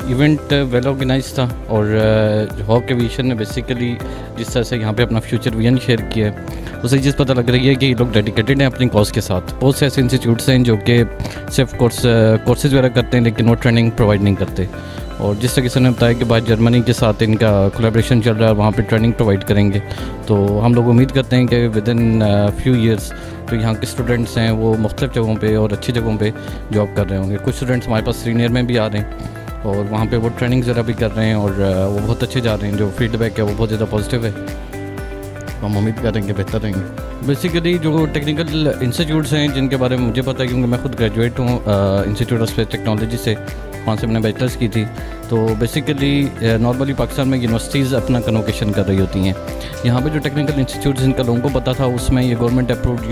Event well organise था और hoc aviation ने बेसिकली जिस तरह से यहाँ पे अपना फ्यूचर विजन शेयर किया है उसे चीज़ पता लग रही है कि ये लोग डेडिकेटेड हैं अपनी कॉज के साथ। बहुत से ऐसे इंस्टीट्यूट्स हैं जो कि सिर्फ कोर्सेज वगैरह करते हैं लेकिन वो ट्रेनिंग प्रोवाइड नहीं करते। और जिस तरीके से उन्होंने बताया कि बाद जर्मनी के साथ इनका कोलैबोरेशन चल रहा है, वहाँ पे ट्रेनिंग प्रोवाइड करेंगे, तो हम लोग उम्मीद करते हैं कि विद इन फ्यू ईयर्स जो यहाँ के स्टूडेंट्स हैं वो मुख्तलिफ जगहों पे और अच्छी जगहों पे जॉब कर रहे होंगे। कुछ स्टूडेंट्स हमारे पास सीनियर में भी आ रहे हैं और वहाँ पे वो ट्रेनिंग ज़रा भी कर रहे हैं और वो बहुत अच्छे जा रहे हैं। जो फीडबैक है वो बहुत ज़्यादा पॉजिटिव है, हम उम्मीद करेंगे बेहतर रहेंगे। बेसिकली जो टेक्निकल इंस्टीट्यूट्स हैं जिनके बारे में मुझे पता है क्योंकि मैं खुद ग्रेजुएट हूँ इंस्टीट्यूट ऑफ स्पेस टेक्नोलॉजी से, वहाँ से मैंने बैचलर्स की थी। तो बेसिकली नॉर्मली पाकिस्तान में यूनिवर्सिटीज़ अपना कन्वोकेशन कर रही होती हैं। यहाँ पे जो टेक्निकल इंस्टीट्यूट्स जिनका लोगों को पता था उसमें ये गवर्नमेंट अप्रूव्ड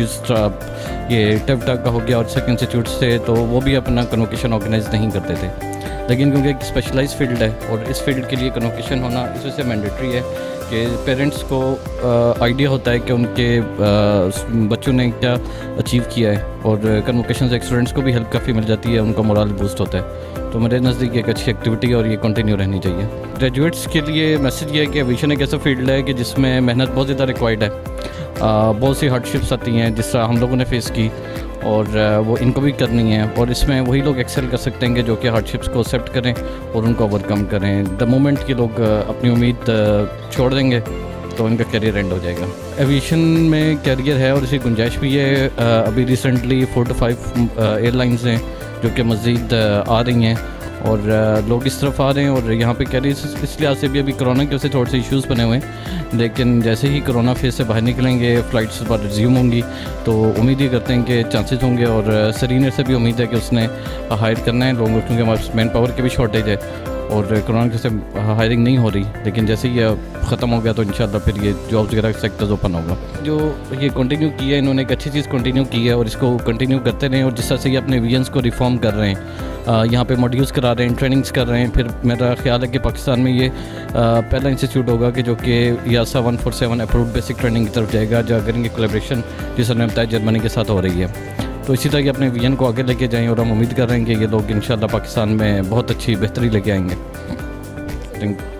ये टेवटा का हो गया और सेकंड इंस्टीट्यूट से, तो वो भी अपना कन्वोकेशन ऑर्गेनाइज नहीं करते थे। लेकिन क्योंकि एक स्पेशलाइज फील्ड है और इस फील्ड के लिए कन्वोकेशन होना इस वजह से मैंडेटरी है कि पेरेंट्स को आइडिया होता है कि उनके बच्चों ने क्या अचीव किया है और कन्वोकेशन से स्टूडेंट्स को भी हेल्प काफ़ी मिल जाती है, उनका मोरल बूस्ट होता है। तो मेरे नज़दीक एक अच्छी एक्टिविटी और ये कंटिन्यू रहनी चाहिए। ग्रेजुएट्स के लिए मैसेज ये है कि एविएशन एक ऐसा फील्ड है कि जिसमें मेहनत बहुत ज़्यादा रिक्वायर्ड है। बहुत सी हार्डशिप्स आती हैं जिस तरह हम लोगों ने फेस की और वो इनको भी करनी है और इसमें वही लोग एक्सेल कर सकते हैं कि जो कि हार्डशिप्स को एक्सेप्ट करें और उनको ओवरकम करें। द मोमेंट कि लोग अपनी उम्मीद छोड़ देंगे तो इनका करियर एंड हो जाएगा। एविएशन में करियर है और इसकी गुंजाइश भी है। अभी रिसेंटली 4 to 5 एयरलाइंस हैं जो कि मज़ीद आ रही हैं और लोग इस तरफ आ रहे हैं और यहाँ पे करियर इस लिहाज से भी अभी कोरोना की वजह से थोड़े से इश्यूज़ बने हुए हैं, लेकिन जैसे ही कोरोना फेज से बाहर निकलेंगे, फ़्लाइट्स पर रिज्यूम होंगी तो उम्मीद ही करते हैं कि चांसेस होंगे। और सीनियर से भी उम्मीद है कि उसने हायर करना है लोगों क्योंकि हमारे मैन पावर की भी शॉर्टेज है और कोरोना की वजह से हायरिंग नहीं हो रही, लेकिन जैसे ही ख़त्म हो गया तो इंशाल्लाह फिर ये जॉब्स वगैरह सेक्टर्स ओपन होगा। जो ये कंटिन्यू किया है इन्होंने एक अच्छी चीज़ कंटिन्यू की है और इसको कंटिन्यू करते रहें और जिस तरह से ये अपने विजन्स को रिफॉर्म कर रहे हैं, यहाँ पे मॉड्यूल्स करा रहे हैं, ट्रेनिंग्स कर रहे हैं। फिर मेरा ख्याल है कि पाकिस्तान में ये पहला इंस्टीट्यूट होगा कि जो कि यासा 147 अप्रूव्ड बेसिक ट्रेनिंग की तरफ जाएगा, जो करेंगे कोलैबोरेशन जिस ने बताया जर्मनी के साथ हो रही है। तो इसी तरह के अपने विजन को आगे लेके जाएं और हम उम्मीद कर रहे हैं कि ये लोग इंशाल्लाह पाकिस्तान में बहुत अच्छी बेहतरी लेके आएंगे।